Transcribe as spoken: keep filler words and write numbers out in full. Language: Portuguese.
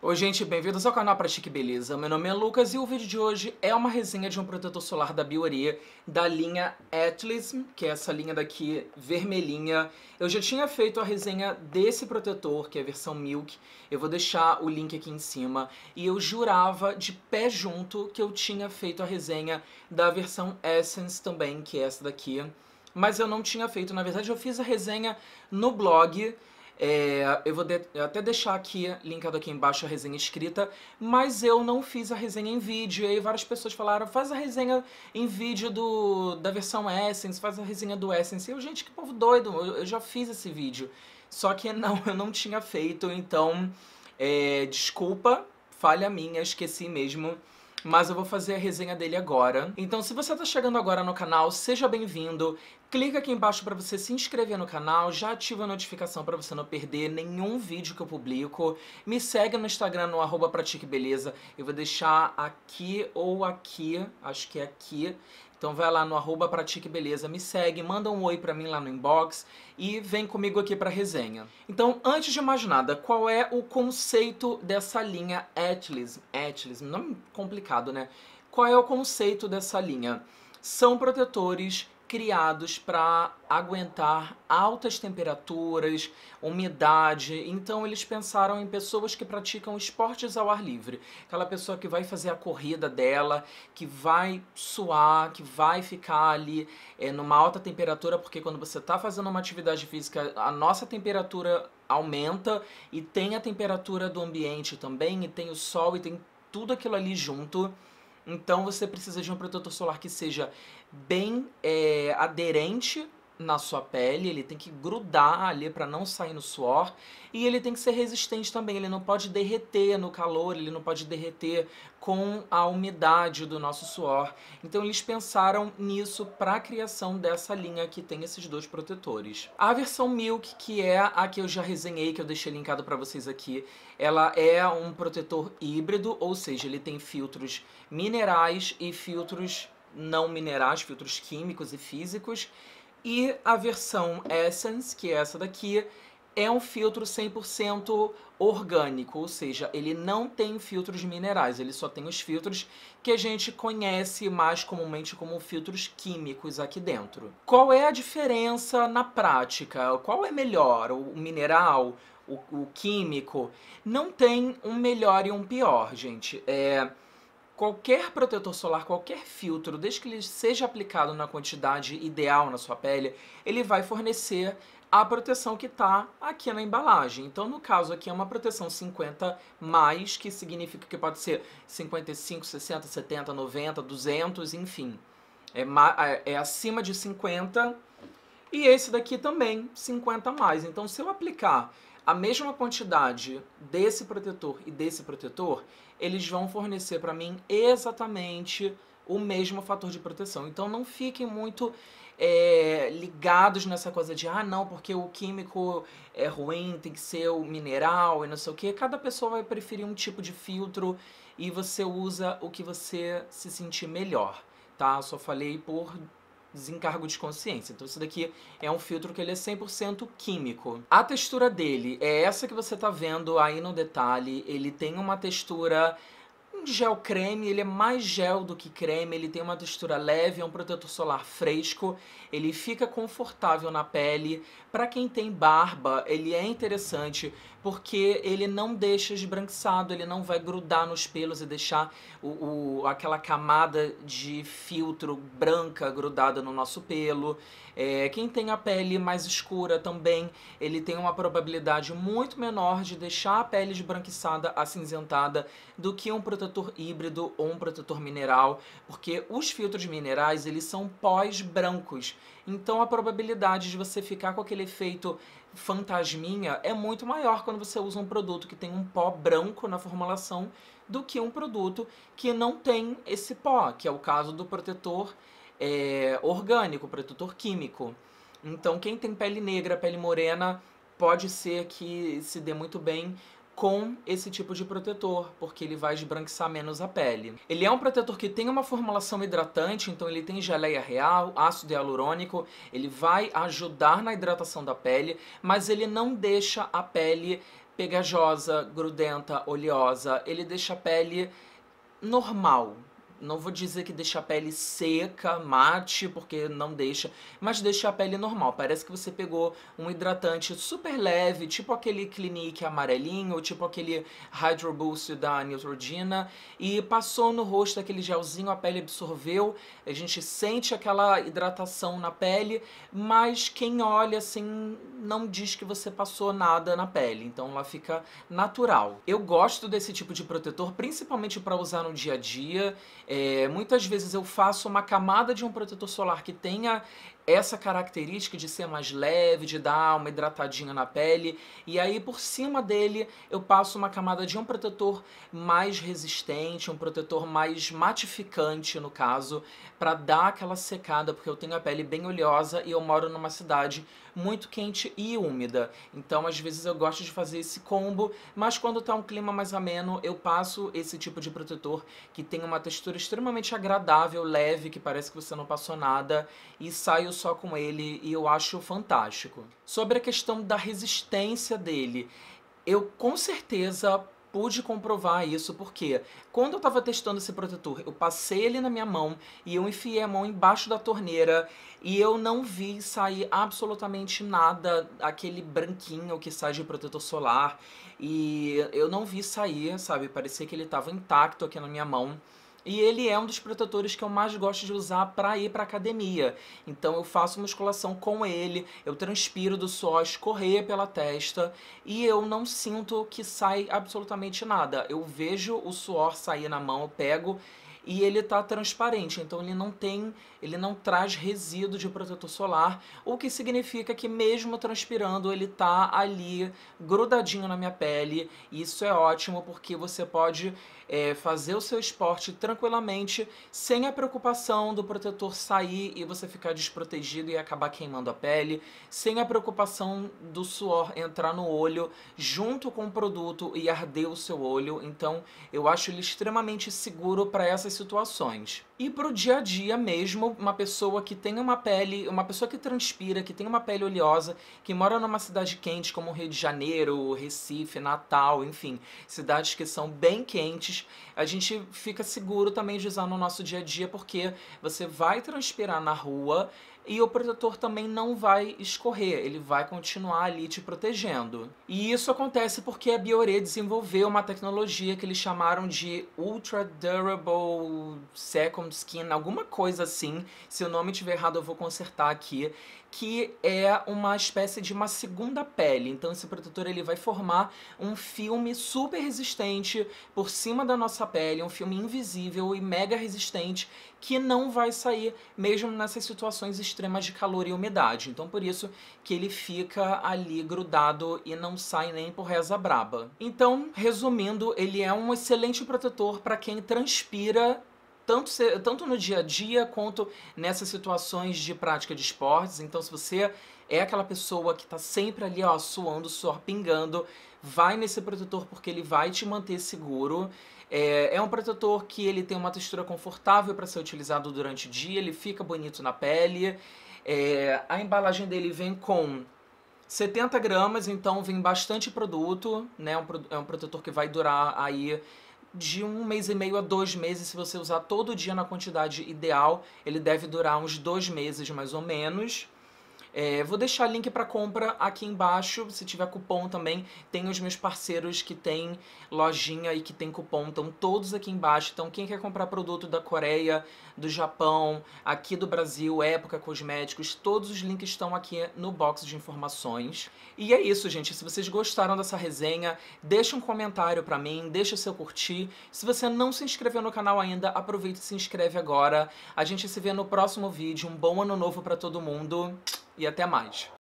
Oi gente, bem-vindos ao canal Pratique Beleza. Meu nome é Lucas e o vídeo de hoje é uma resenha de um protetor solar da Bioré, da linha Atlism, que é essa linha daqui vermelhinha. Eu já tinha feito a resenha desse protetor, que é a versão Milk, eu vou deixar o link aqui em cima, e eu jurava de pé junto que eu tinha feito a resenha da versão Essence também, que é essa daqui, mas eu não tinha feito. Na verdade eu fiz a resenha no blog. É, eu vou de até deixar aqui, linkado aqui embaixo, a resenha escrita, mas eu não fiz a resenha em vídeo, e aí várias pessoas falaram, faz a resenha em vídeo do, da versão Essence, faz a resenha do Essence. E eu, gente, que povo doido, eu, eu já fiz esse vídeo. Só que não, eu não tinha feito, então, é, desculpa, falha minha, esqueci mesmo. Mas eu vou fazer a resenha dele agora. Então, se você tá chegando agora no canal, seja bem-vindo. Clica aqui embaixo para você se inscrever no canal, já ativa a notificação para você não perder nenhum vídeo que eu publico. Me segue no Instagram, no arroba Pratique Beleza. Eu vou deixar aqui ou aqui, acho que é aqui. Então vai lá no arroba Pratique Beleza, me segue, manda um oi pra mim lá no inbox e vem comigo aqui pra resenha. Então, antes de mais nada, qual é o conceito dessa linha Atlism? Atlism, nome complicado, né? Qual é o conceito dessa linha? São protetores criados para aguentar altas temperaturas, umidade. Então eles pensaram em pessoas que praticam esportes ao ar livre. Aquela pessoa que vai fazer a corrida dela, que vai suar, que vai ficar ali é, numa alta temperatura, porque quando você está fazendo uma atividade física, a nossa temperatura aumenta e tem a temperatura do ambiente também, e tem o sol e tem tudo aquilo ali junto. Então você precisa de um protetor solar que seja bem é, aderente na sua pele, ele tem que grudar ali para não sair no suor, e ele tem que ser resistente também, ele não pode derreter no calor, ele não pode derreter com a umidade do nosso suor. Então eles pensaram nisso para a criação dessa linha que tem esses dois protetores. A versão Milk, que é a que eu já resenhei, que eu deixei linkado para vocês aqui, ela é um protetor híbrido, ou seja, ele tem filtros minerais e filtros não minerais, filtros químicos e físicos. E a versão Essence, que é essa daqui, é um filtro cem por cento orgânico, ou seja, ele não tem filtros minerais, ele só tem os filtros que a gente conhece mais comumente como filtros químicos aqui dentro. Qual é a diferença na prática? Qual é melhor, o mineral, o, o químico? Não tem um melhor e um pior, gente. É... Qualquer protetor solar, qualquer filtro, desde que ele seja aplicado na quantidade ideal na sua pele, ele vai fornecer a proteção que está aqui na embalagem. Então, no caso aqui é uma proteção cinquenta mais, que significa que pode ser cinquenta e cinco, sessenta, setenta, noventa, duzentos, enfim. É, é acima de cinquenta. E esse daqui também, cinquenta mais. Então, se eu aplicar a mesma quantidade desse protetor e desse protetor, eles vão fornecer para mim exatamente o mesmo fator de proteção. Então não fiquem muito é, ligados nessa coisa de ah não, porque o químico é ruim, tem que ser o mineral e não sei o que. Cada pessoa vai preferir um tipo de filtro e você usa o que você se sentir melhor, tá? Só falei por desencargo de consciência. Então isso daqui é um filtro que ele é cem por cento químico. A textura dele é essa que você tá vendo aí no detalhe. Ele tem uma textura um gel creme, ele é mais gel do que creme, ele tem uma textura leve, é um protetor solar fresco, ele fica confortável na pele. Para quem tem barba, ele é interessante porque ele não deixa esbranquiçado, ele não vai grudar nos pelos e deixar o, o, aquela camada de filtro branca grudada no nosso pelo. É, quem tem a pele mais escura também, ele tem uma probabilidade muito menor de deixar a pele esbranquiçada, acinzentada, do que um protetor híbrido ou um protetor mineral, porque os filtros minerais, eles são pós brancos. Então a probabilidade de você ficar com aquele efeito fantasminha é muito maior quando você usa um produto que tem um pó branco na formulação do que um produto que não tem esse pó, que é o caso do protetor é, orgânico, protetor químico. Então quem tem pele negra, pele morena, pode ser que se dê muito bem com esse tipo de protetor, porque ele vai esbranquiçar menos a pele. Ele é um protetor que tem uma formulação hidratante, então ele tem geleia real, ácido hialurônico, ele vai ajudar na hidratação da pele, mas ele não deixa a pele pegajosa, grudenta, oleosa. Ele deixa a pele normal. Não vou dizer que deixa a pele seca, mate, porque não deixa, mas deixa a pele normal. Parece que você pegou um hidratante super leve, tipo aquele Clinique amarelinho, ou tipo aquele Hydro Boost da Neutrogena, e passou no rosto aquele gelzinho, a pele absorveu, a gente sente aquela hidratação na pele, mas quem olha assim não diz que você passou nada na pele, então ela fica natural. Eu gosto desse tipo de protetor, principalmente para usar no dia a dia. É, muitas vezes eu faço uma camada de um protetor solar que tenha essa característica de ser mais leve, de dar uma hidratadinha na pele, e aí por cima dele eu passo uma camada de um protetor mais resistente, um protetor mais matificante no caso, para dar aquela secada, porque eu tenho a pele bem oleosa e eu moro numa cidade muito quente e úmida, então às vezes eu gosto de fazer esse combo, mas quando tá um clima mais ameno eu passo esse tipo de protetor que tem uma textura extremamente agradável, leve, que parece que você não passou nada, e saio só com ele e eu acho fantástico. Sobre a questão da resistência dele, eu com certeza pude comprovar isso, porque quando eu tava testando esse protetor, eu passei ele na minha mão e eu enfiei a mão embaixo da torneira e eu não vi sair absolutamente nada, aquele branquinho que sai de protetor solar, e eu não vi sair, sabe, parecia que ele tava intacto aqui na minha mão. E ele é um dos protetores que eu mais gosto de usar para ir para academia. Então eu faço musculação com ele, eu transpiro do suor escorrer pela testa e eu não sinto que sai absolutamente nada. Eu vejo o suor sair na mão, eu pego e ele tá transparente, então ele não tem, ele não traz resíduo de protetor solar, o que significa que mesmo transpirando ele tá ali grudadinho na minha pele. E isso é ótimo porque você pode é, fazer o seu esporte tranquilamente, sem a preocupação do protetor sair e você ficar desprotegido e acabar queimando a pele, sem a preocupação do suor entrar no olho junto com o produto e arder o seu olho. Então eu acho ele extremamente seguro para essas situações. E pro dia a dia mesmo, uma pessoa que tem uma pele, uma pessoa que transpira, que tem uma pele oleosa, que mora numa cidade quente como Rio de Janeiro, Recife, Natal, enfim, cidades que são bem quentes, a gente fica seguro também de usar no nosso dia a dia, porque você vai transpirar na rua e o protetor também não vai escorrer, ele vai continuar ali te protegendo. E isso acontece porque a Bioré desenvolveu uma tecnologia que eles chamaram de Ultra Durable Second Skin, alguma coisa assim, se o nome estiver errado eu vou consertar aqui, que é uma espécie de uma segunda pele. Então esse protetor ele vai formar um filme super resistente por cima da nossa pele, um filme invisível e mega resistente que não vai sair mesmo nessas situações extremas de calor e umidade. Então por isso que ele fica ali grudado e não sai nem por reza braba. Então, resumindo, ele é um excelente protetor para quem transpira Tanto, tanto no dia a dia quanto nessas situações de prática de esportes. Então se você é aquela pessoa que está sempre ali ó, suando, suor pingando, vai nesse protetor porque ele vai te manter seguro. É, é um protetor que ele tem uma textura confortável para ser utilizado durante o dia, ele fica bonito na pele. É, a embalagem dele vem com setenta gramas, então vem bastante produto, né? É um protetor que vai durar aí de um mês e meio a dois meses, se você usar todo dia na quantidade ideal, ele deve durar uns dois meses mais ou menos. É, vou deixar link para compra aqui embaixo, se tiver cupom também, tem os meus parceiros que tem lojinha e que tem cupom, estão todos aqui embaixo. Então quem quer comprar produto da Coreia, do Japão, aqui do Brasil, Época Cosméticos, todos os links estão aqui no box de informações. E é isso, gente, se vocês gostaram dessa resenha, deixa um comentário pra mim, deixa seu curtir. Se você não se inscreveu no canal ainda, aproveita e se inscreve agora. A gente se vê no próximo vídeo, um bom ano novo pra todo mundo. E até mais.